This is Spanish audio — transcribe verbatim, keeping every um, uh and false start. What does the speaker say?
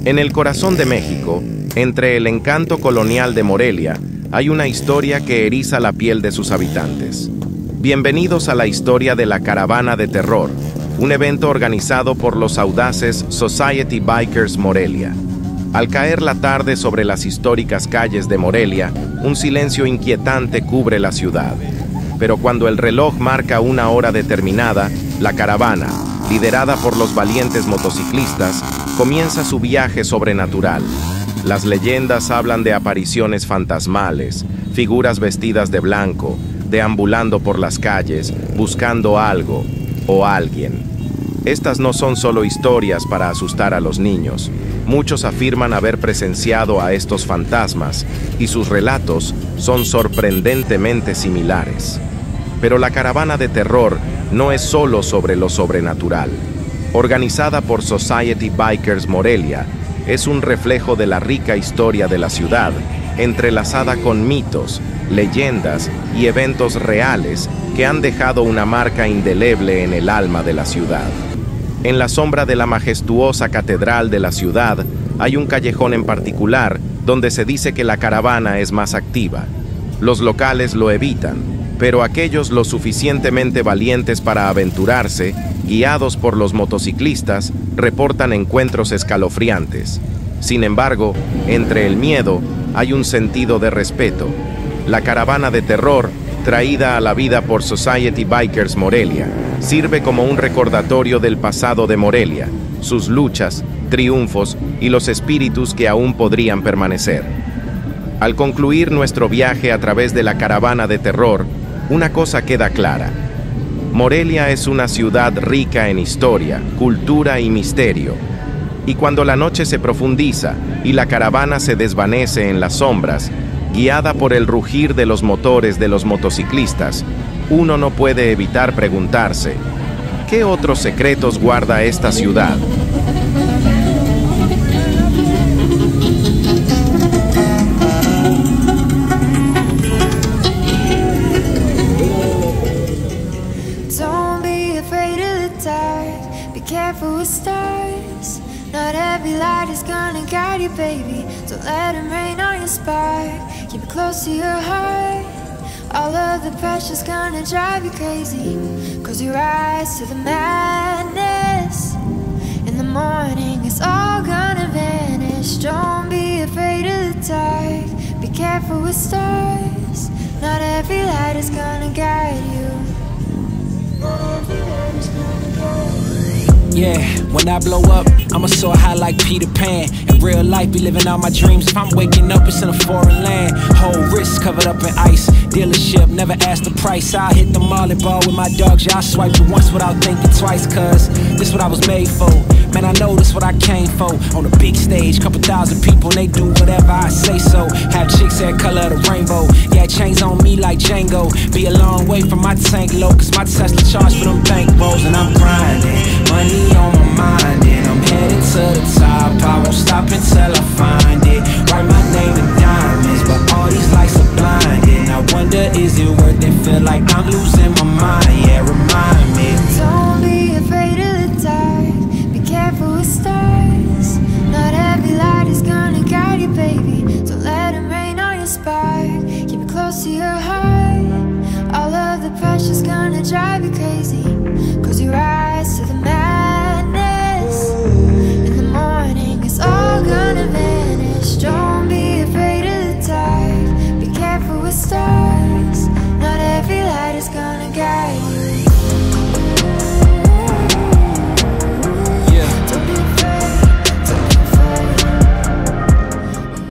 En el corazón de México, entre el encanto colonial de Morelia, hay una historia que eriza la piel de sus habitantes. Bienvenidos a la historia de la Caravana de Terror, un evento organizado por los audaces Society Bikers Morelia. Al caer la tarde sobre las históricas calles de Morelia, un silencio inquietante cubre la ciudad. Pero cuando el reloj marca una hora determinada, la caravana, liderada por los valientes motociclistas, comienza su viaje sobrenatural. Las leyendas hablan de apariciones fantasmales, figuras vestidas de blanco, deambulando por las calles, buscando algo o alguien. Estas no son solo historias para asustar a los niños. Muchos afirman haber presenciado a estos fantasmas y sus relatos son sorprendentemente similares. Pero la Caravana de Terror no es solo sobre lo sobrenatural. Organizada por Society Bikers Morelia, es un reflejo de la rica historia de la ciudad, entrelazada con mitos, leyendas y eventos reales que han dejado una marca indeleble en el alma de la ciudad. En la sombra de la majestuosa catedral de la ciudad, hay un callejón en particular donde se dice que la caravana es más activa. Los locales lo evitan, pero aquellos lo suficientemente valientes para aventurarse, guiados por los motociclistas, reportan encuentros escalofriantes. Sin embargo, entre el miedo hay un sentido de respeto. La Caravana de Terror, traída a la vida por Society Bikers Morelia, sirve como un recordatorio del pasado de Morelia, sus luchas, triunfos y los espíritus que aún podrían permanecer. Al concluir nuestro viaje a través de la Caravana de Terror, una cosa queda clara. Morelia es una ciudad rica en historia, cultura y misterio. Y cuando la noche se profundiza y la caravana se desvanece en las sombras, guiada por el rugir de los motores de los motociclistas, uno no puede evitar preguntarse, ¿qué otros secretos guarda esta ciudad? Careful with stars. Not every light is gonna guide you, baby. Don't let them rain on your spark. Keep it close to your heart. All of the pressure's gonna drive you crazy. Close your eyes to the madness. In the morning it's all gonna vanish. Don't be afraid of the dark. Be careful with stars. Not every light is gonna guide you. Not every light is gonna guide you. Yeah, when I blow up, I'ma soar high like Peter Pan. In real life, be living out my dreams. If I'm waking up, it's in a foreign land. Whole wrist covered up in ice. Dealership, never ask the price. I hit the molly ball with my dogs. Yeah, I swiped it once without thinking twice. Cause this what I was made for. Man, I know this what I came for. On a big stage, couple thousand people, and they do whatever I say so. Have chicks that color of the rainbow. Yeah, chains on me like Django. Be a long way from my tank low. Cause my Tesla charged for them bank rolls. And I'm grinding, money on my mind, and I'm headed to the top. I won't stop until I find it. Write my name in diamonds, but all these lights are blinding. I wonder, is it worth it? Feel like I'm losing my mind. Yeah, remind me. Don't be afraid of the dark. Be careful with stars. Not every light is gonna guide you, baby. Don't let them rain on your spark. Keep it close to your heart. All of the pressure's gonna drive you crazy. Close your eyes to the madness. In the morning it's all gonna vanish. Don't be afraid of the dark. Be careful with stars. Not every light is gonna guide you.